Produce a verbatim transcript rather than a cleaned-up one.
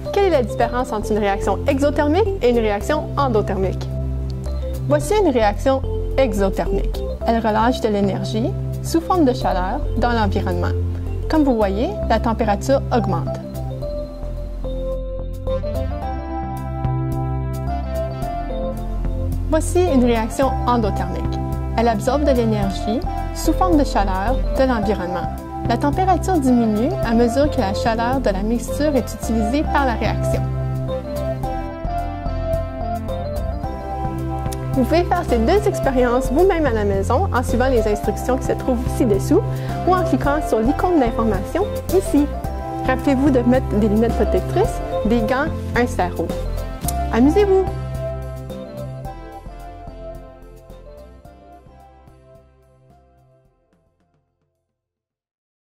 Quelle est la différence entre une réaction exothermique et une réaction endothermique? Voici une réaction exothermique. Elle relâche de l'énergie sous forme de chaleur dans l'environnement. Comme vous voyez, la température augmente. Voici une réaction endothermique. Elle absorbe de l'énergie sous forme de chaleur de l'environnement. La température diminue à mesure que la chaleur de la mixture est utilisée par la réaction. Vous pouvez faire ces deux expériences vous-même à la maison en suivant les instructions qui se trouvent ci-dessous ou en cliquant sur l'icône d'information ici. Rappelez-vous de mettre des lunettes protectrices, des gants, un sarrau. Amusez-vous!